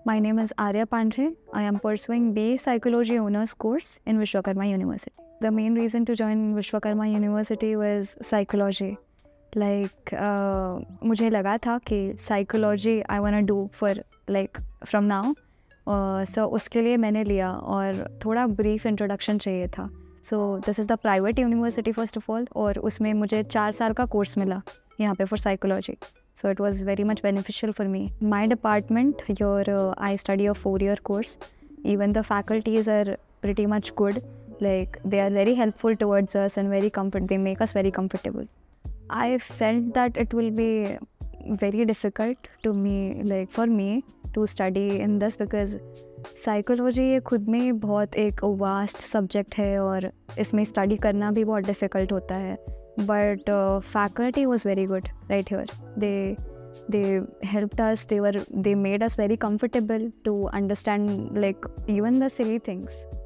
My name is Arya Pandre. I am pursuing BA Psychology Honors course in Vishwakarma University. The main reason to join Vishwakarma University was psychology. मुझे लगा था कि psychology I wanna do for from now. So उसके लिए मैंने लिया और थोड़ा brief introduction चाहिए था. So this is the private university first of all, और उसमें मुझे 4 साल का कोर्स मिला यहाँ पे for psychology. So it was very much beneficial for me. My department here, I study a 4-year course. Even the faculties are pretty much good. Like they are very helpful towards us and they make us very comfortable. I felt that it will be very difficult for me to study in this because psychology ये खुद में बहुत एक vast subject है और इसमें study करना भी बहुत difficult होता है. But faculty was very good right here. They helped us. They made us very comfortable to understand even the silly things.